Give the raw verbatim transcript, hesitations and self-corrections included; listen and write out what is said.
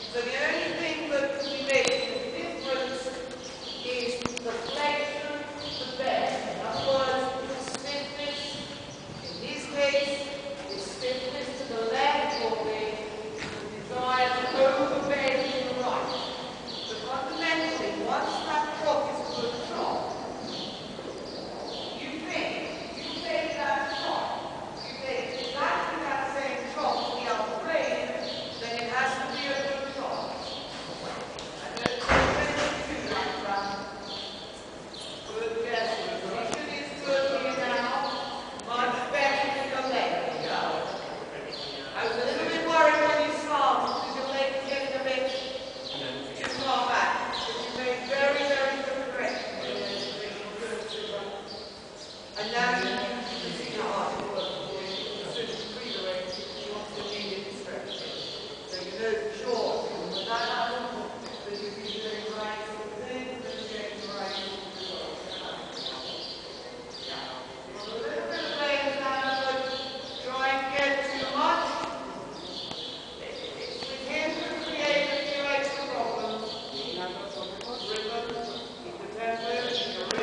So the only thing that can be making a difference is the flexion of the bed. In other words, the stiffness, in this case, is stiffness to the left or the, the desire to over-bend to the right. But fundamentally, once that prop is to the top, you think, you take that prop, you take exactly that same prop to the upper plane, then it has to be a good prop. I don't think too like that. Good, yes, the position is good here now. Much better than your leg. Go. I was a little bit worried when you started because your leg was getting a bit too far back. But you made very, very good progression. And now you can see how hard it works for you. As soon as you breathe away, you want to immediately stretch. So you know for sure, when that happens, that you're really doing right.